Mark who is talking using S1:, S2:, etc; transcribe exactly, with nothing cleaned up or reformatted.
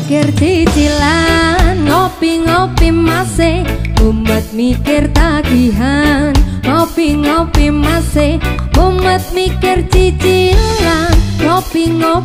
S1: mikir cicilan, ngopi-ngopi masih umat mikir tagihan. Ngopi-ngopi masih umat mikir cicilan, ngopi-ngopi